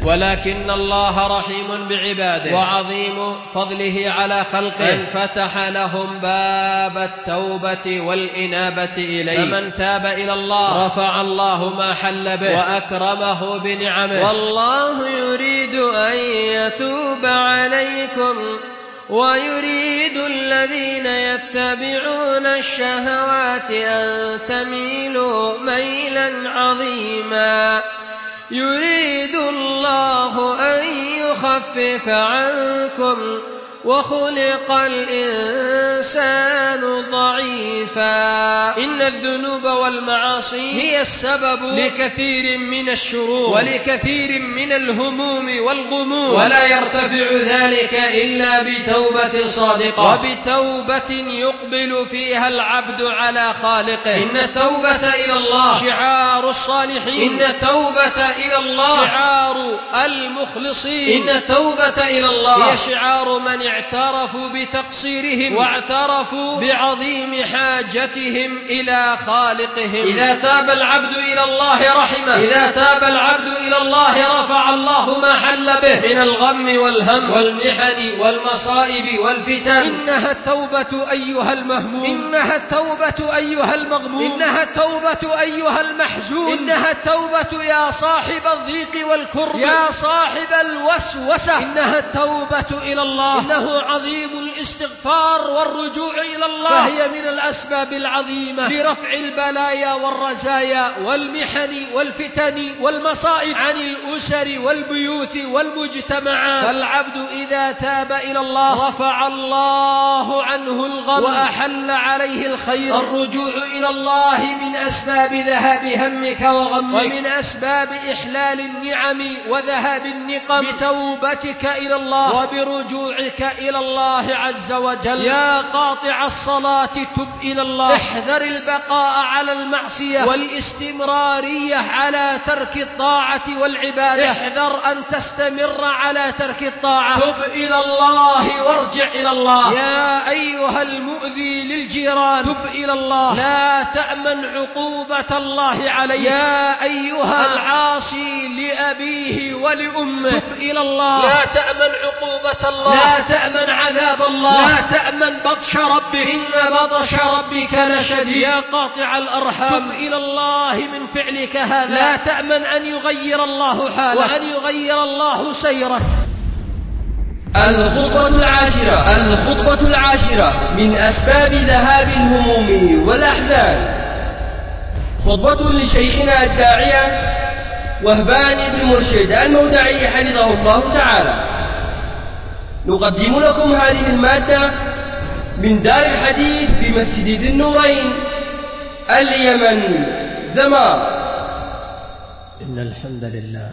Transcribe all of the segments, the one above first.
ولكن الله رحيم بعباده وعظيم فضله على خلقه، أن فتح لهم باب التوبة والإنابة إليه، فمن تاب إلى الله رفع الله ما حل به وأكرمه بنعمه. والله يريد أن يتوب عليكم ويريد الذين يتبعون الشهوات أن تميلوا ميلا عظيما. يريد الله أن يخفف عنكم وخلق الإنسان ضعيفا. إن الذنوب والمعاصي هي السبب لكثير من الشرور ولكثير من الهموم والغموم، ولا يرتفع ذلك إلا بتوبة صادقة وبتوبة يقبل فيها العبد على خالقه. إن التوبة إلى الله شعار الصالحين، إن التوبة إلى الله شعار المخلصين، إن التوبة إلى الله هي شعار من اعترفوا بتقصيرهم واعترفوا بعظيم حاجتهم إلى خالقهم. إذا تاب العبد إلى الله رحمه، إذا تاب العبد إلى الله رفع الله ما حل به من الغم والهم والمحن والمصائب والفتن. إنها التوبة أيها المهموم، إنها التوبة أيها المغموم، إنها التوبة أيها المحزون، إنها التوبة يا صاحب الضيق والكرب، يا صاحب الوسوسة. إنها التوبة إلى الله، إنه عظيم الاستغفار والرجوع إلى الله، فهي من الأسباب العظيمة لرفع البلايا والرزايا والمحن والفتن والمصائب عن الأسر والبيوت والمجتمعات. فالعبد إذا تاب إلى الله رفع الله عنه الغم وأحل عليه الخير. الرجوع إلى الله من أسباب ذهاب همك وغمك، ومن أسباب إحلال النعم وذهاب النقم بتوبتك إلى الله وبرجوعك إلى الله عز وجل. يا قاطع الصلاة تب إلى الله، احذر البقاء على المعصية والاستمرارية على ترك الطاعة والعبادة، احذر أن تستمر على ترك الطاعة. تب إلى الله وارجع إلى الله. يا أيها المؤذي للجيران تب إلى الله، لا تأمن عقوبة الله عليه. يا أيها العاصي لأبيه ولأمه تب إلى الله، لا تأمن عقوبة الله، لا تأمن عذاب الله، لا تأمن بطش ربك، إن بطش ربك لشديد. يا قاطع الأرحام تب إلى الله من فعلك هذا، لا تأمن أن يغير الله حالك وأن يغير الله سيرك. الخطبة العاشرة من أسباب ذهاب الهموم والأحزان، خطبة لشيخنا الداعية وهبان بن مرشد المودعي حفظه الله تعالى. نقدم لكم هذه المادة من دار الحديث بمسجد ذي النورين، اليمن، دمار. إن الحمد لله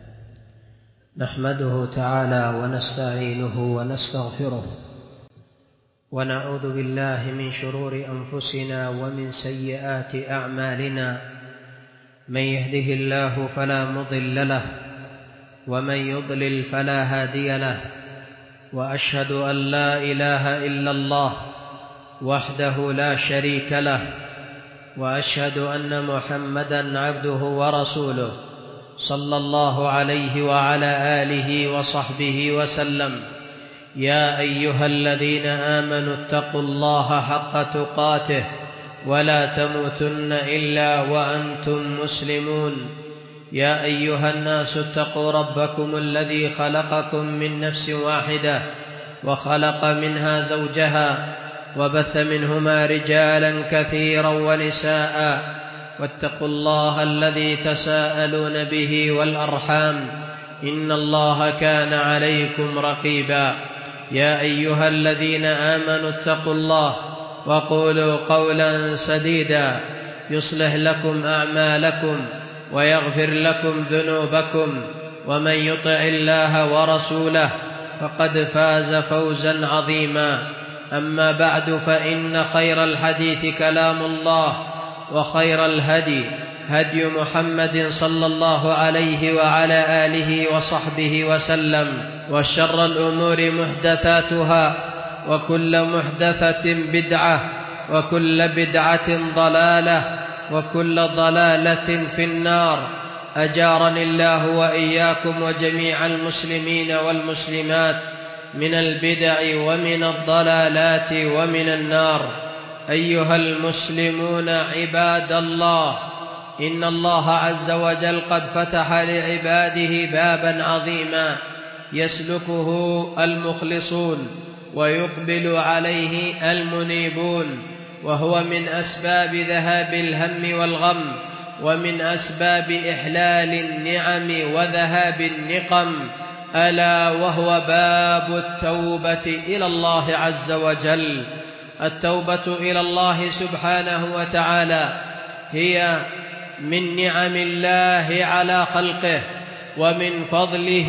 نحمده تعالى ونستعينه ونستغفره، ونعوذ بالله من شرور أنفسنا ومن سيئات أعمالنا. من يهده الله فلا مضل له، ومن يضلل فلا هادي له. وأشهد أن لا إله إلا الله وحده لا شريك له، وأشهد أن محمدًا عبده ورسوله صلى الله عليه وعلى آله وصحبه وسلم. يا أيها الذين آمنوا اتقوا الله حق تقاته ولا تموتن إلا وأنتم مسلمون. يا أيها الناس اتقوا ربكم الذي خلقكم من نفس واحدة وخلق منها زوجها وبث منهما رجالا كثيرا ونساء، واتقوا الله الذي تساءلون به والأرحام، إن الله كان عليكم رقيبا. يا أيها الذين آمنوا اتقوا الله وقولوا قولا سديدا يصلح لكم أعمالكم ويغفر لكم ذنوبكم، ومن يطع الله ورسوله فقد فاز فوزا عظيما. أما بعد، فإن خير الحديث كلام الله، وخير الهدي هدي محمد صلى الله عليه وعلى آله وصحبه وسلم، وشر الأمور محدثاتها، وكل محدثة بدعة، وكل بدعة ضلالة، وكل ضلالة في النار. أجارني الله وإياكم وجميع المسلمين والمسلمات من البدع ومن الضلالات ومن النار. أيها المسلمون عباد الله، إن الله عز وجل قد فتح لعباده بابا عظيما يسلكه المخلصون ويقبل عليه المنيبون، وهو من أسباب ذهاب الهم والغم، ومن أسباب إحلال النعم وذهاب النقم، ألا وهو باب التوبة إلى الله عز وجل. التوبة إلى الله سبحانه وتعالى هي من نعم الله على خلقه، ومن فضله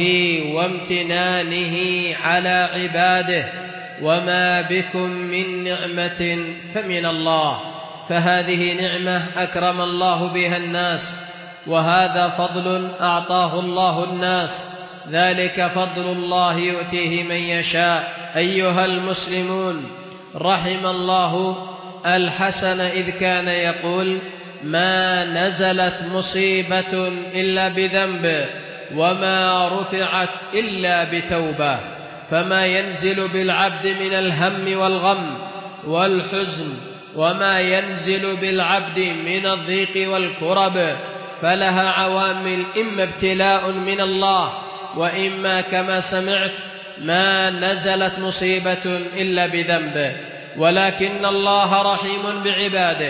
وامتنانه على عباده، وما بكم من نعمة فمن الله، فهذه نعمة أكرم الله بها الناس، وهذا فضل أعطاه الله الناس، ذلك فضل الله يؤتيه من يشاء. أيها المسلمون، رحم الله الحسن إذ كان يقول: ما نزلت مصيبة إلا بذنب، وما رفعت إلا بتوبة. فما ينزل بالعبد من الهم والغم والحزن، وما ينزل بالعبد من الضيق والكرب، فلها عوامل: إما ابتلاء من الله، وإما كما سمعت ما نزلت مصيبة إلا بذنب. ولكن الله رحيم بعباده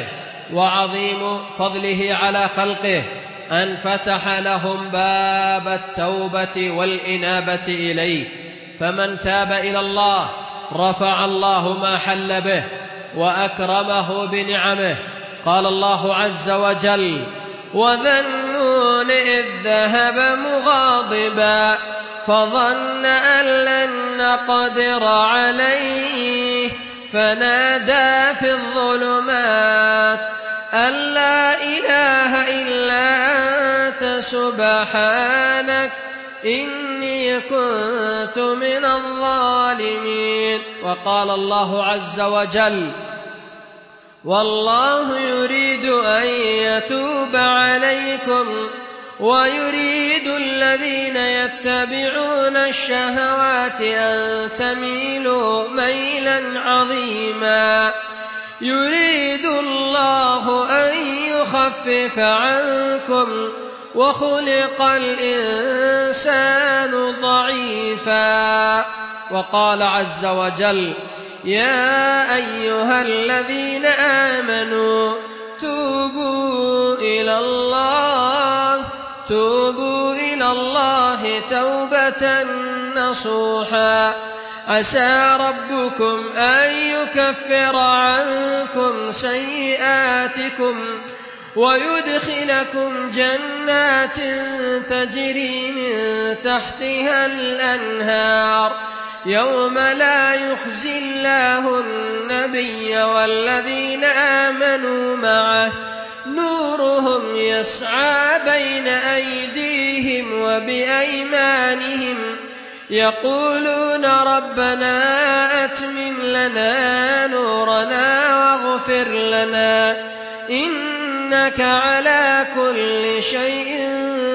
وعظيم فضله على خلقه أن فتح لهم باب التوبة والإنابة إليه، فمن تاب إلى الله رفع الله ما حل به وأكرمه بنعمه. قال الله عز وجل: وذا النون إذ ذهب مغاضبا فظن أن لن نقدر عليه فنادى في الظلمات أن لا إله إلا أنت سبحانك إني كنت من الظالمين. وقال الله عز وجل: والله يريد أن يتوب عليكم ويريد الذين يتبعون الشهوات أن تميلوا ميلا عظيما. يريد الله أن يخفف عنكم وخلق الإنسان ضعيفا. وقال عز وجل: يا أيها الذين آمنوا توبوا إلى الله توبة نصوحا عسى ربكم أن يكفر عنكم سيئاتكم ويدخلكم جنات تجري من تحتها الأنهار يوم لا يخزي الله النبي والذين آمنوا معه نورهم يسعى بين أيديهم وبأيمانهم يقولون ربنا أتمم لنا نورنا واغفر لنا إنك على كل شيء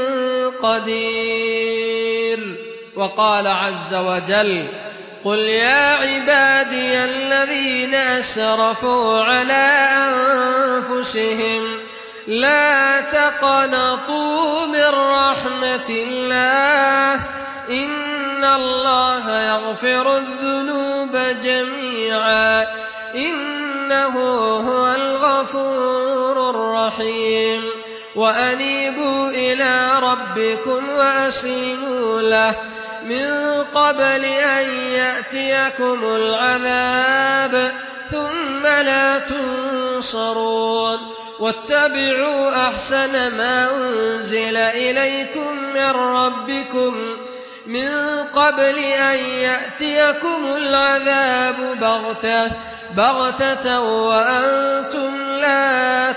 قدير. وقال عز وجل: قل يا عبادي الذين أسرفوا على أنفسهم لا تقنطوا من رحمة الله إن الله يغفر الذنوب جميعا إنه هو الغفور الرحيم. وأنيبوا إلى ربكم وأسلموا له من قبل أن يأتيكم العذاب ثم لا تنصرون واتبعوا أحسن ما أنزل إليكم من ربكم من قبل أن يأتيكم العذاب بغتة وأنتم لا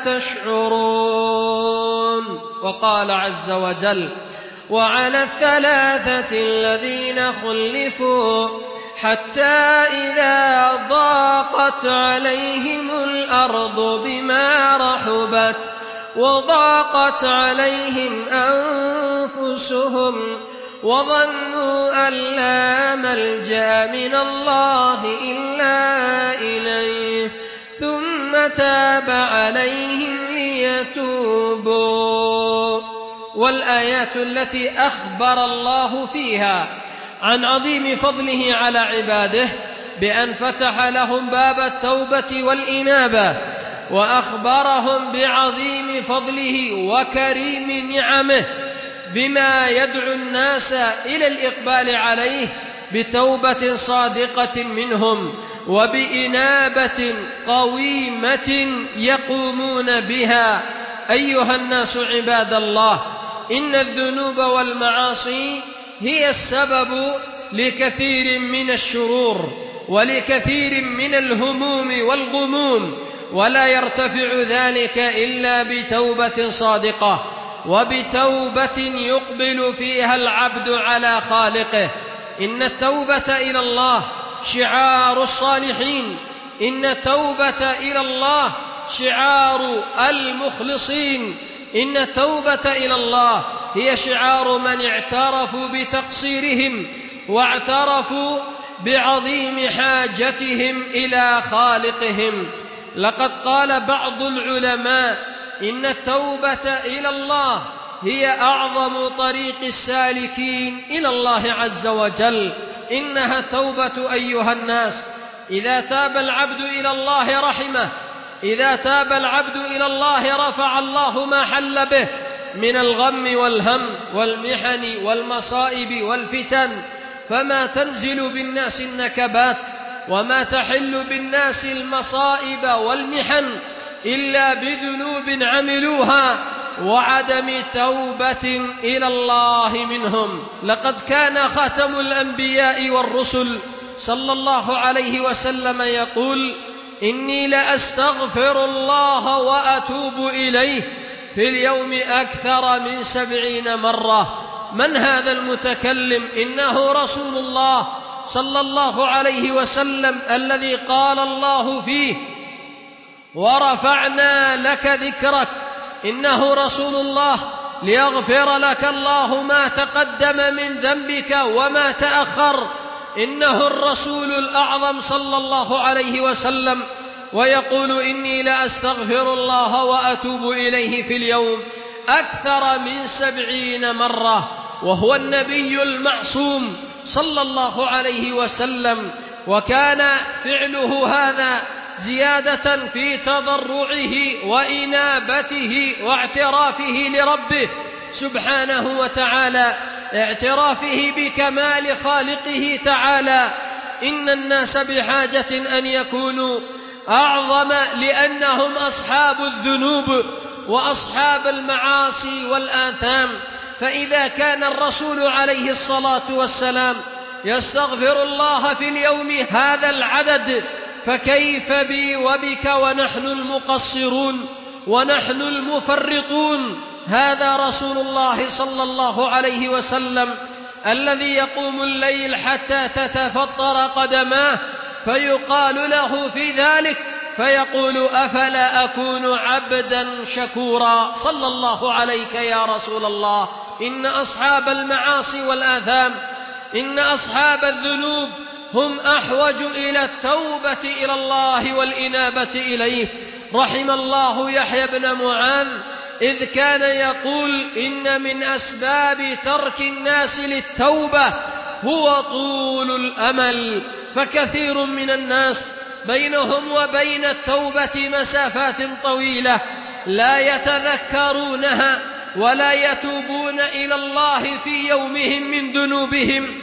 تشعرون. وقال عز وجل: وعلى الثلاثة الذين خلفوا حتى إذا ضاقت عليهم الأرض بما رحبت وضاقت عليهم أنفسهم وظنوا أن لا ملجأ من الله إلا إليه ثم تاب عليهم ليتوبوا. والآيات التي أخبر الله فيها عن عظيم فضله على عباده بأن فتح لهم باب التوبة والإنابة، وأخبرهم بعظيم فضله وكريم نعمه بما يدعو الناس إلى الإقبال عليه بتوبة صادقة منهم وبإنابة قويمة يقومون بها. أيها الناس عباد الله، إن الذنوب والمعاصي هي السبب لكثير من الشرور ولكثير من الهموم والغموم، ولا يرتفع ذلك إلا بتوبة صادقة وبتوبة يقبل فيها العبد على خالقه. إن التوبة إلى الله شعار الصالحين، إن التوبة إلى الله شعار المخلصين، إن التوبة إلى الله هي شعار من اعترفوا بتقصيرهم واعترفوا بعظيم حاجتهم إلى خالقهم. لقد قال بعض العلماء إن التوبة إلى الله هي أعظم طريق السالكين إلى الله عز وجل. إنها التوبة أيها الناس، إذا تاب العبد إلى الله رحمه، إذا تاب العبد إلى الله رفع الله ما حل به من الغم والهم والمحن والمصائب والفتن، فما تنزل بالناس النكبات وما تحل بالناس المصائب والمحن إلا بذنوب عملوها وعدم توبة إلى الله منهم. لقد كان خاتم الأنبياء والرسل صلى الله عليه وسلم يقول: إني لأستغفر الله وأتوب إليه في اليوم أكثر من 70 مرة. من هذا المتكلم؟ إنه رسول الله صلى الله عليه وسلم الذي قال الله فيه: ورفعنا لك ذكرك. إنه رسول الله ليغفر لك الله ما تقدم من ذنبك وما تأخر. إنه الرسول الأعظم صلى الله عليه وسلم، ويقول: إني لأستغفر الله وأتوب إليه في اليوم أكثر من 70 مرة. وهو النبي المعصوم صلى الله عليه وسلم، وكان فعله هذا زيادة في تضرعه وإنابته واعترافه لربه سبحانه وتعالى، اعترافه بكمال خالقه تعالى. إن الناس بحاجة أن يكونوا أعظم، لأنهم أصحاب الذنوب وأصحاب المعاصي والآثام. فإذا كان الرسول عليه الصلاة والسلام يستغفر الله في اليوم هذا العدد، فكيف بي وبك ونحن المقصرون ونحن المفرطون؟ هذا رسول الله صلى الله عليه وسلم الذي يقوم الليل حتى تتفطر قدماه، فيقال له في ذلك فيقول: أفلا أكون عبدا شكورا؟ صلى الله عليك يا رسول الله. إن أصحاب المعاصي والآثام، إن أصحاب الذنوب هم أحوج إلى التوبة إلى الله والإنابة إليه. رحم الله يحيى بن معاذ إذ كان يقول: إن من أسباب ترك الناس للتوبة هو طول الأمل. فكثير من الناس بينهم وبين التوبة مسافات طويلة لا يتذكرونها ولا يتوبون إلى الله في يومهم من ذنوبهم،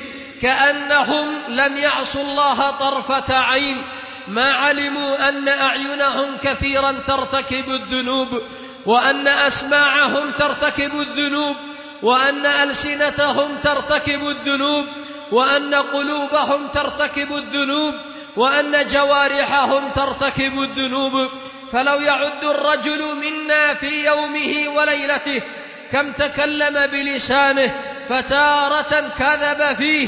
كأنهم لم يعصوا الله طرفة عين، ما علموا أن أعينهم كثيرا ترتكب الذنوب، وأن أسماعهم ترتكب الذنوب، وأن ألسنتهم ترتكب الذنوب، وأن قلوبهم ترتكب الذنوب، وأن جوارحهم ترتكب الذنوب. فلو يعد الرجل منا في يومه وليلته كم تكلم بلسانه، فتارة كذب فيه،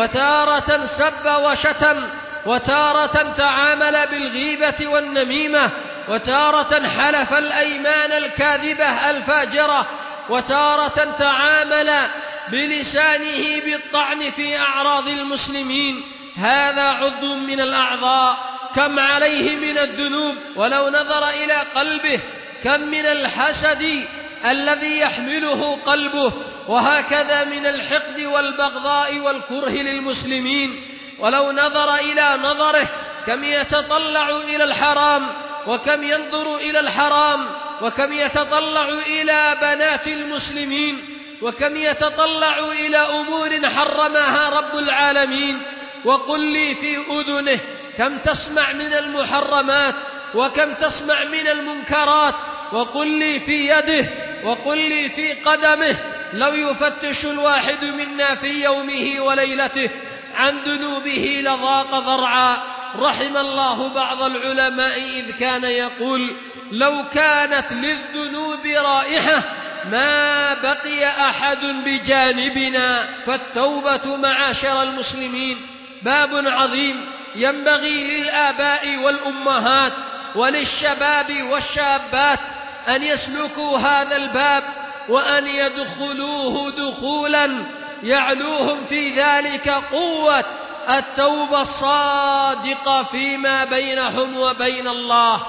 وتارة سب وشتم، وتارة تعامل بالغيبة والنميمة، وتارة حلف الأيمان الكاذبة الفاجرة، وتارة تعامل بلسانه بالطعن في أعراض المسلمين. هذا عضو من الأعضاء، كم عليه من الذنوب، ولو نظر إلى قلبه كم من الحسد الذي يحمله قلبه، وهكذا من الحقد والبغضاء والكره للمسلمين. ولو نظر إلى نظره كم يتطلع إلى الحرام، وكم ينظر إلى الحرام، وكم يتطلع إلى بنات المسلمين، وكم يتطلع إلى أمور حرمها رب العالمين. وقل لي في أذنه كم تسمع من المحرمات، وكم تسمع من المنكرات. وقل لي في يده، وقل لي في قدمه. لو يفتش الواحد منا في يومه وليلته عن ذنوبه لضاق ذرعا. رحم الله بعض العلماء إذ كان يقول: لو كانت للذنوب رائحة ما بقي أحد بجانبنا. فالتوبة معاشر المسلمين باب عظيم، ينبغي للآباء والأمهات وللشباب والشابات أن يسلكوا هذا الباب، وأن يدخلوه دخولا يعلوهم في ذلك قوة التوبة الصادقة فيما بينهم وبين الله.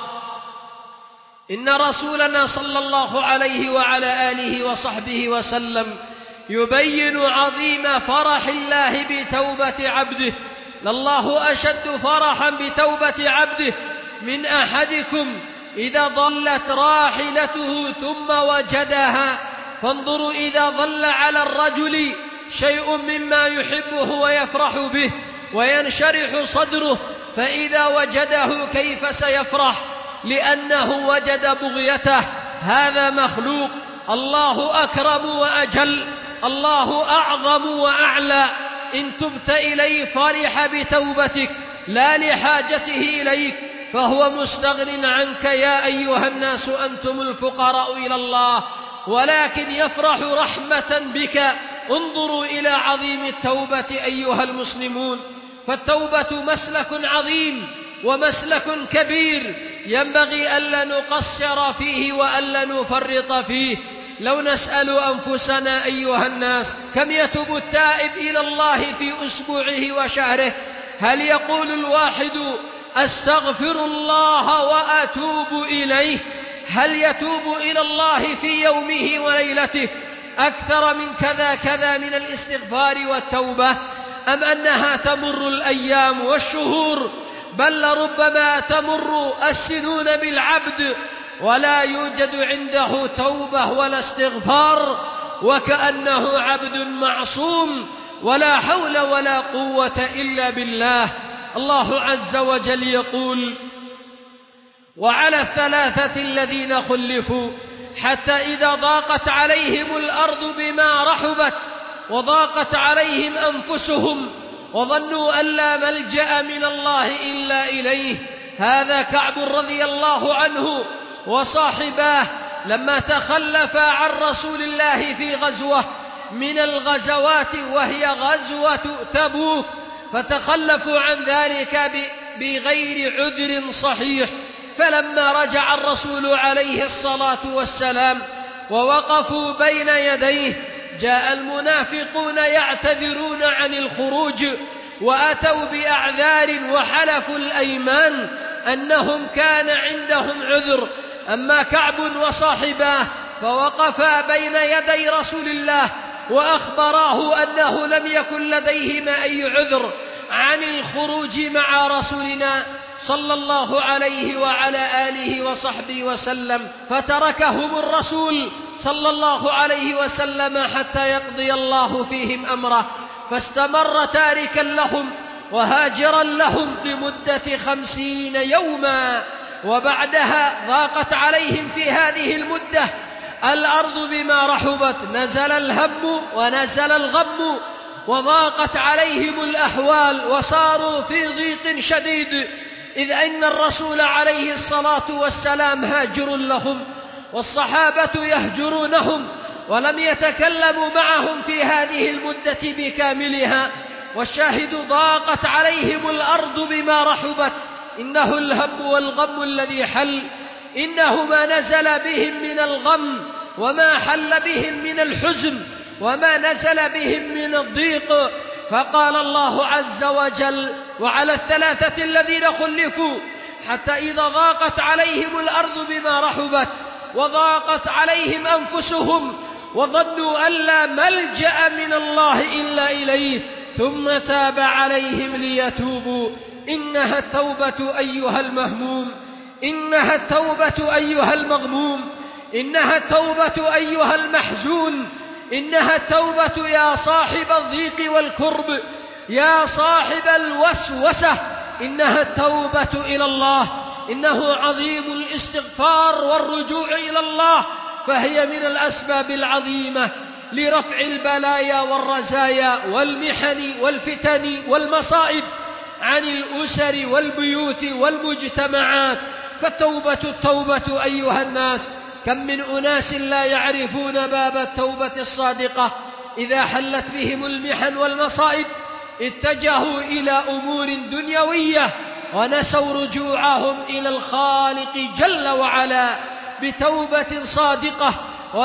إن رسولنا صلى الله عليه وعلى آله وصحبه وسلم يبين عظيم فرح الله بتوبة عبده. لله أشد فرحا بتوبة عبده من أحدكم إذا ضلت راحلته ثم وجدها. فانظروا إذا ضل على الرجل شيء مما يحبه ويفرح به وينشرح صدره، فإذا وجده كيف سيفرح؟ لأنه وجد بغيته. هذا مخلوق، الله أكرم وأجل، الله أعظم وأعلى. إن تبت إليه فرح بتوبتك لا لحاجته إليك، فهو مستغن عنك. يا أيها الناس أنتم الفقراء إلى الله، ولكن يفرح رحمة بك. انظروا إلى عظيم التوبة أيها المسلمون. فالتوبة مسلك عظيم ومسلك كبير، ينبغي ألا نقصر فيه وألا نفرط فيه. لو نسأل أنفسنا أيها الناس كم يتوب التائب إلى الله في أسبوعه وشهره؟ هل يقول الواحد أستغفر الله وأتوب إليه؟ هل يتوب إلى الله في يومه وليلته أكثر من كذا كذا من الاستغفار والتوبة؟ أم أنها تمر الأيام والشهور، بل ربما تمر السنون بالعبد ولا يوجد عنده توبة ولا استغفار، وكأنه عبد معصوم ولا حول ولا قوة إلا بالله. الله عز وجل يقول: وعلى الثلاثة الذين خلفوا حتى إذا ضاقت عليهم الأرض بما رحبت وضاقت عليهم أنفسهم وظنوا أن لا ملجأ من الله إلا إليه. هذا كعب رضي الله عنه وصاحباه لما تخلفا عن رسول الله في غزوة من الغزوات وهي غزوة تبوك، فتخلفوا عن ذلك بغير عذر صحيح. فلما رجع الرسول عليه الصلاة والسلام ووقفوا بين يديه جاء المنافقون يعتذرون عن الخروج، وأتوا بأعذار وحلفوا الأيمان أنهم كان عندهم عذر. أما كعب وصاحباه فوقفا بين يدي رسول الله وأخبراه أنه لم يكن لديهما أي عذر عن الخروج مع رسولنا صلى الله عليه وعلى آله وصحبه وسلم، فتركهم الرسول صلى الله عليه وسلم حتى يقضي الله فيهم أمره، فاستمر تاركا لهم وهاجرا لهم لمدة 50 يوما. وبعدها ضاقت عليهم في هذه المدة الأرض بما رحبت، نزل الهم ونزل الغم وضاقت عليهم الأحوال وصاروا في ضيق شديد، إذ أن الرسول عليه الصلاة والسلام هاجر لهم والصحابة يهجرونهم ولم يتكلموا معهم في هذه المدة بكاملها. والشاهد ضاقت عليهم الأرض بما رحبت، إنه الهم والغم الذي حل إنه ما نزل بهم من الغم وما حل بهم من الحزن وما نزل بهم من الضيق. فقال الله عز وجل: وعلى الثلاثة الذين خلفوا حتى إذا ضاقت عليهم الأرض بما رحبت وضاقت عليهم أنفسهم وظنوا أن لا ملجأ من الله إلا إليه ثم تاب عليهم ليتوبوا. إنها التوبة أيها المهموم، إنها التوبة أيها المغموم، إنها التوبة أيها المحزون، إنها التوبة يا صاحب الضيق والكرب، يا صاحب الوسوسة، إنها التوبة إلى الله. إنه عظيم الاستغفار والرجوع إلى الله، فهي من الأسباب العظيمة لرفع البلايا والرزايا والمحن والفتن والمصائب عن الأسر والبيوت والمجتمعات. فالتوبة أيها الناس، كم من أناس لا يعرفون باب التوبة الصادقة، إذا حلت بهم المحن والمصائب اتجهوا إلى أمور دنيوية ونسوا رجوعهم إلى الخالق جل وعلا بتوبة صادقة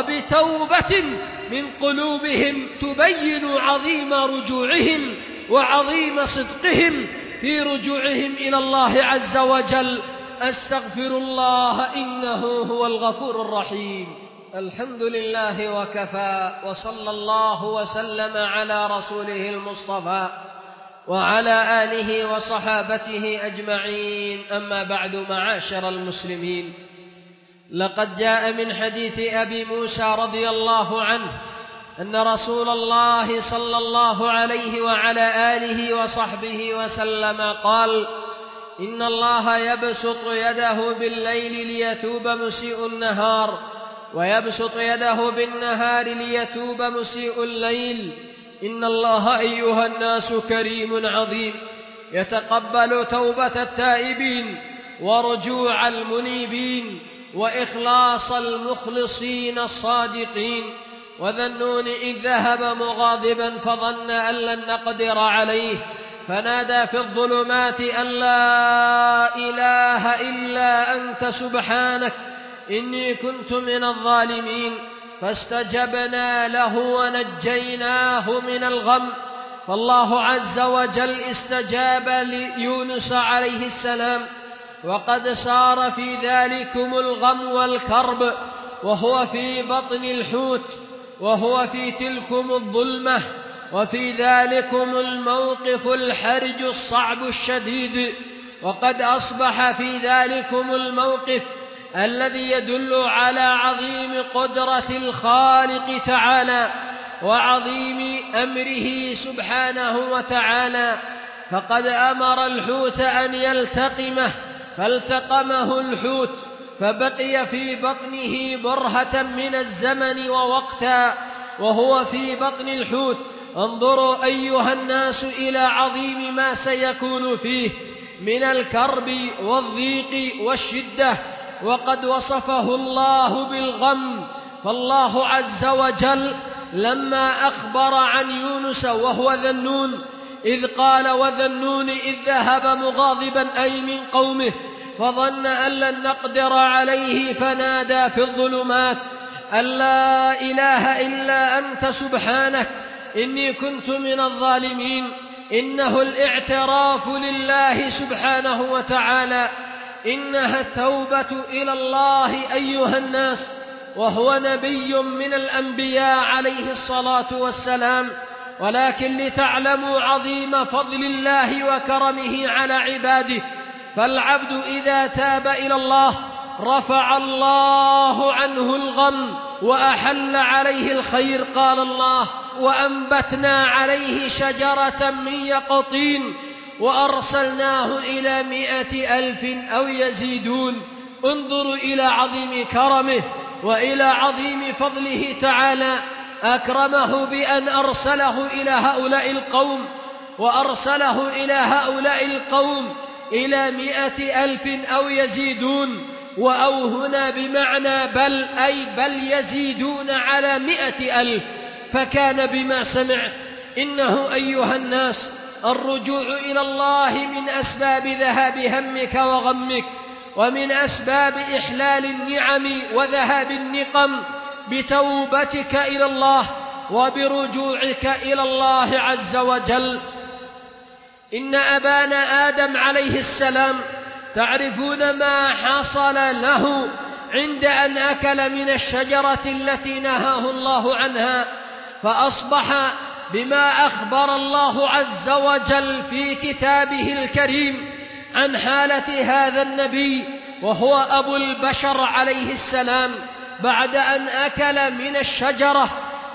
وبتوبة من قلوبهم تبين عظيم رجوعهم وعظيم صدقهم في رجوعهم إلى الله عز وجل. أستغفر الله إنه هو الغفور الرحيم. الحمد لله وكفى، وصلى الله وسلم على رسوله المصطفى وعلى آله وصحابته أجمعين. أما بعد، معاشر المسلمين، لقد جاء من حديث أبي موسى رضي الله عنه أن رسول الله صلى الله عليه وعلى آله وصحبه وسلم قال: إن الله يبسط يده بالليل ليتوب مسيء النهار، ويبسط يده بالنهار ليتوب مسيء الليل. إن الله أيها الناس كريم عظيم، يتقبل توبة التائبين ورجوع المنيبين وإخلاص المخلصين الصادقين. وذا النون إذ ذهب مغاضبا فظن أن لن نقدر عليه فنادى في الظلمات أن لا إله إلا أنت سبحانك إني كنت من الظالمين. فاستجبنا له ونجيناه من الغم. فالله عز وجل استجاب ليونس عليه السلام، وقد صار في ذلكم الغم والكرب وهو في بطن الحوت، وهو في تلكم الظلمة، وفي ذلكم الموقف الحرج الصعب الشديد. وقد أصبح في ذلكم الموقف الذي يدل على عظيم قدرة الخالق تعالى وعظيم أمره سبحانه وتعالى. فقد أمر الحوت أن يلتقمه فالتقمه الحوت، فبقي في بطنه برهة من الزمن ووقتا وهو في بطن الحوت. انظروا أيها الناس إلى عظيم ما سيكون فيه من الكرب والضيق والشدة. وقد وصفه الله بالغم. فالله عز وجل لما أخبر عن يونس وهو ذا النون إذ قال: وذا النون إذ ذهب مغاضبا، أي من قومه، فظن أن لن نقدر عليه فنادى في الظلمات أن لا إله إلا أنت سبحانك إني كنت من الظالمين. إنه الاعتراف لله سبحانه وتعالى، إنها التوبة إلى الله أيها الناس. وهو نبي من الأنبياء عليه الصلاة والسلام، ولكن لتعلموا عظيم فضل الله وكرمه على عباده، فالعبد إذا تاب إلى الله رفع الله عنه الغم وأحل عليه الخير. قال الله: وأنبتنا عليه شجرة من يقطين وأرسلناه إلى 100,000 أو يزيدون. انظروا إلى عظيم كرمه وإلى عظيم فضله تعالى. أكرمه بأن أرسله إلى هؤلاء القوم، وأرسله إلى هؤلاء القوم إلى 100,000 أو يزيدون. وأو هنا بمعنى بل، أي بل يزيدون على 100,000. فكان بما سمعت. إنه أيها الناس الرجوع إلى الله من أسباب ذهاب همك وغمك ومن أسباب إحلال النعم وذهاب النقم بتوبتك إلى الله وبرجوعك إلى الله عز وجل. إن أبانا آدم عليه السلام تعرفون ما حصل له عند أن أكل من الشجرة التي نهاه الله عنها، فأصبح بما أخبر الله عز وجل في كتابه الكريم عن حالة هذا النبي وهو أبو البشر عليه السلام بعد أن أكل من الشجرة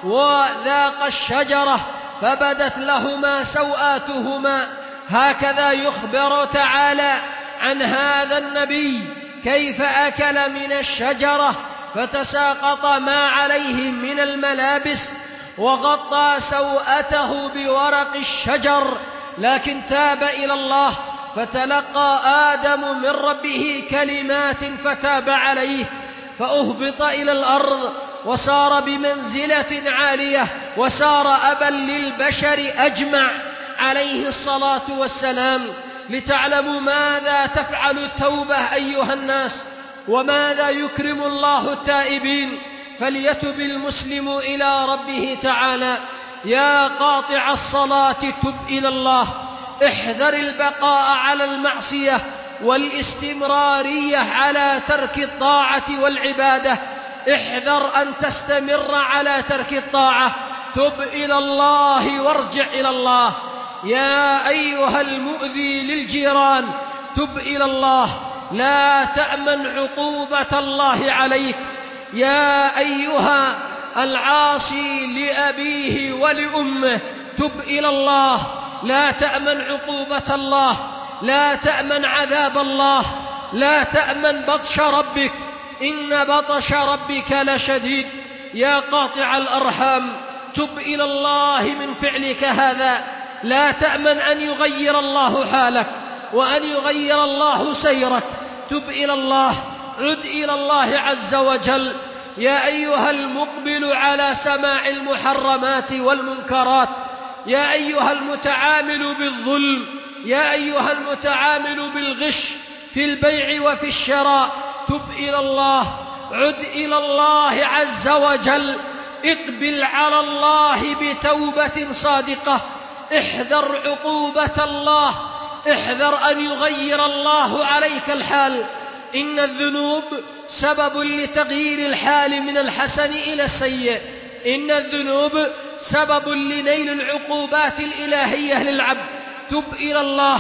وذاق الشجرة فبدت لهما سوآتهما. هكذا يخبر تعالى عن هذا النبي كيف أكل من الشجرة فتساقط ما عليه من الملابس وغطى سوءته بورق الشجر، لكن تاب إلى الله فتلقى آدم من ربه كلمات فتاب عليه فأهبط إلى الأرض وصار بمنزلة عالية وصار أبا للبشر أجمع عليه الصلاة والسلام. لتعلموا ماذا تفعل التوبة أيها الناس وماذا يكرم الله التائبين، فليتب المسلم إلى ربه تعالى. يا قاطع الصلاة تب إلى الله، احذر البقاء على المعصية والاستمرارية على ترك الطاعة والعبادة، احذر أن تستمر على ترك الطاعة، تب إلى الله وارجع إلى الله. يا أيها المؤذي للجيران تب إلى الله، لا تأمن عقوبة الله عليك. يا أيها العاصي لأبيه ولأمه تب إلى الله، لا تأمن عقوبة الله، لا تأمن عذاب الله، لا تأمن بطش ربك، إن بطش ربك لشديد. يا قاطع الأرحام تب إلى الله من فعلك هذا، لا تأمن أن يغير الله حالك وأن يغير الله سيرك، تب إلى الله، عد إلى الله عز وجل. يا أيها المقبل على سماع المحرمات والمنكرات، يا أيها المتعامل بالظلم، يا أيها المتعامل بالغش في البيع وفي الشراء، تب إلى الله، عد إلى الله عز وجل، اقبل على الله بتوبة صادقة، احذر عقوبة الله، احذر أن يغير الله عليك الحال. إن الذنوب سبب لتغيير الحال من الحسن إلى السيء، إن الذنوب سبب لنيل العقوبات الإلهية للعبد، تب إلى الله.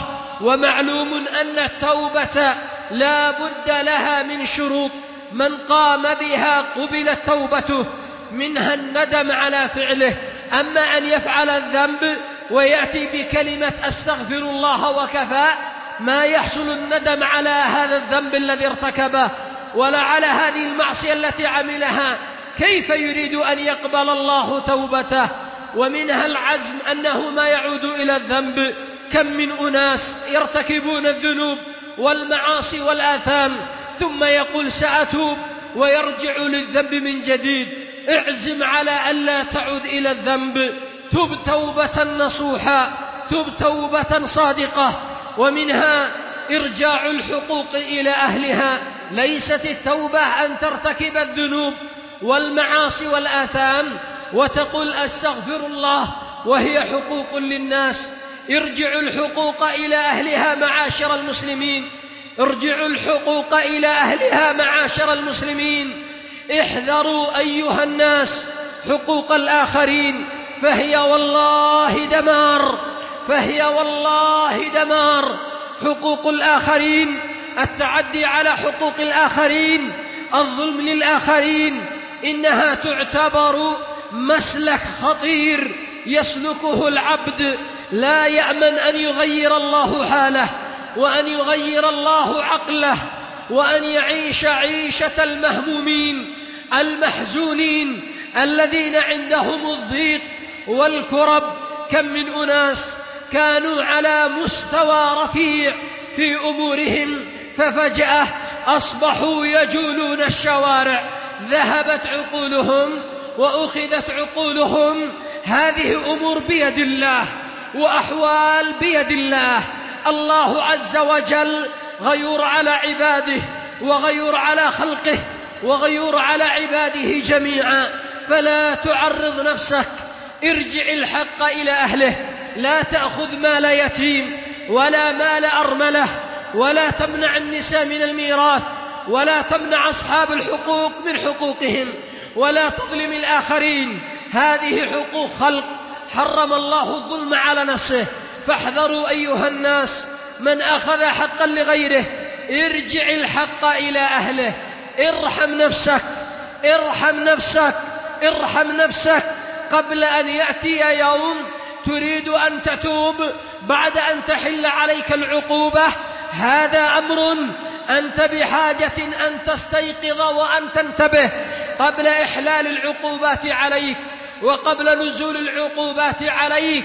ومعلوم أن التوبة لا بد لها من شروط، من قام بها قبلت توبته، منها الندم على فعله. أما أن يفعل الذنب ويأتي بكلمة أستغفر الله وكفى، ما يحصل الندم على هذا الذنب الذي ارتكبه ولا على هذه المعصية التي عملها، كيف يريد أن يقبل الله توبته؟ ومنها العزم أنه ما يعود إلى الذنب. كم من أناس يرتكبون الذنوب والمعاصي والآثام ثم يقول سأتوب ويرجع للذنب من جديد. اعزم على ألا تعود إلى الذنب، تب توبة نصوحا، تب توبة صادقة. ومنها إرجاع الحقوق إلى أهلها، ليست التوبة أن ترتكب الذنوب والمعاصي والآثام وتقول أستغفر الله وهي حقوق للناس. ارجعوا الحقوق إلى أهلها معاشر المسلمين، ارجعوا الحقوق إلى أهلها معاشر المسلمين. احذروا أيها الناس حقوق الآخرين، فهي والله دمار، فهي والله دمار. حقوق الآخرين، التعدي على حقوق الآخرين، الظلم للآخرين، إنها تعتبر مسلك خطير يسلكه العبد، لا يأمن أن يغير الله حاله وأن يغير الله عقله وأن يعيش عيشة المهمومين المحزونين الذين عندهم الضيق والكرب. كم من أناس كانوا على مستوى رفيع في أمورهم ففجأة أصبحوا يجولون الشوارع، ذهبت عقولهم وأخذت عقولهم. هذه أمور بيد الله وأحوال بيد الله. الله عز وجل غيور على عباده وغيور على خلقه وغيور على عباده جميعا. فلا تعرض نفسك، ارجع الحق إلى أهله، لا تأخذ مال يتيم ولا مال أرملة، ولا تمنع النساء من الميراث، ولا تمنع أصحاب الحقوق من حقوقهم، ولا تظلم الآخرين. هذه حقوق خلق، حرم الله الظلم على نفسه. فاحذروا أيها الناس من أخذ حقا لغيره، ارجع الحق إلى أهله. ارحم نفسك، ارحم نفسك، ارحم نفسك قبل أن يأتي يوم تريد أن تتوب بعد أن تحل عليك العقوبة. هذا أمر أنت بحاجة أن تستيقظ وأن تنتبه قبل إحلال العقوبات عليك وقبل نزول العقوبات عليك.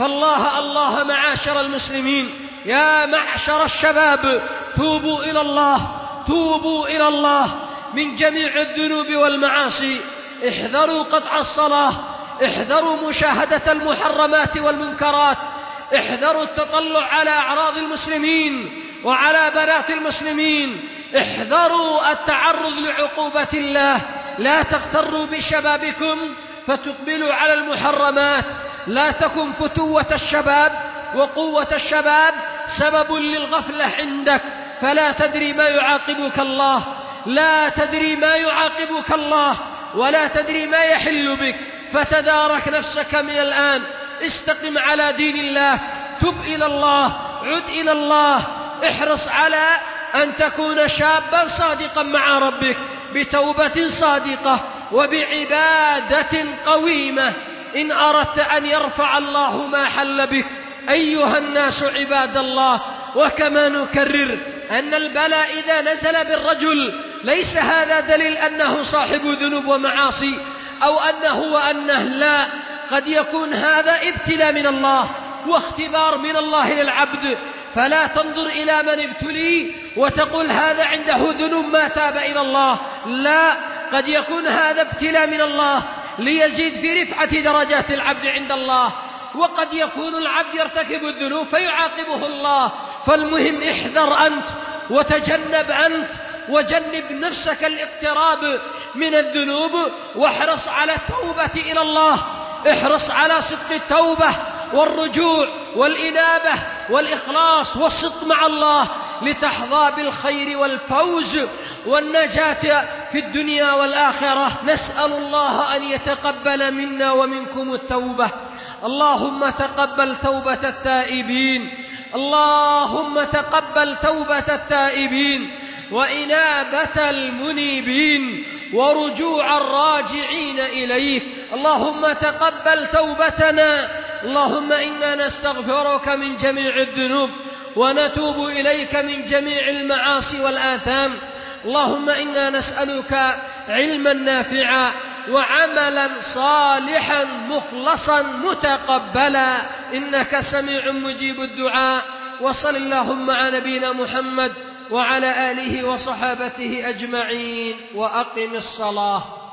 فالله معاشر المسلمين، يا معشر الشباب، توبوا إلى الله، توبوا إلى الله من جميع الذنوب والمعاصي. احذروا قطع الصلاة، احذروا مشاهدة المحرمات والمنكرات، احذروا التطلع على أعراض المسلمين وعلى بنات المسلمين، احذروا التعرض لعقوبة الله. لا تغتروا بشبابكم فتقبلوا على المحرمات. لا تكن فتوة الشباب وقوة الشباب سبب للغفلة عندك، فلا تدري ما يعاقبك الله، لا تدري ما يعاقبك الله، ولا تدري ما يحل بك. فتدارك نفسك من الآن، استقم على دين الله، تب إلى الله، عد إلى الله، احرص على أن تكون شابا صادقا مع ربك بتوبة صادقة وبعبادة قويمة إن أردت أن يرفع الله ما حل بك. أيها الناس عباد الله، وكما نكرر أن البلاء إذا نزل بالرجل ليس هذا دليل أنه صاحب ذنوب ومعاصي أو أنه وأنه، لا، قد يكون هذا ابتلاء من الله واختبار من الله للعبد. فلا تنظر إلى من ابتلي وتقول هذا عنده ذنوب ما تاب إلى الله، لا، قد يكون هذا ابتلاء من الله ليزيد في رفعة درجات العبد عند الله، وقد يكون العبد يرتكب الذنوب فيعاقبه الله. فالمهم احذر أنت وتجنب أنت، وجنب نفسك الاقتراب من الذنوب، واحرص على التوبة إلى الله، احرص على صدق التوبة والرجوع والإنابة والإخلاص والصدق مع الله لتحظى بالخير والفوز والنجاة في الدنيا والآخرة. نسأل الله أن يتقبل منا ومنكم التوبة. اللهم تقبل توبة التائبين، اللهم تقبل توبة التائبين وإنابة المنيبين ورجوع الراجعين إليك. اللهم تقبل توبتنا. اللهم إنا نستغفرك من جميع الذنوب ونتوب إليك من جميع المعاصي والآثام. اللهم إنا نسألك علما نافعا وعملا صالحا مخلصا متقبلا، إنك سميع مجيب الدعاء. وصل اللهم على نبينا محمد وعلى آله وصحابته أجمعين، وأقم الصلاة.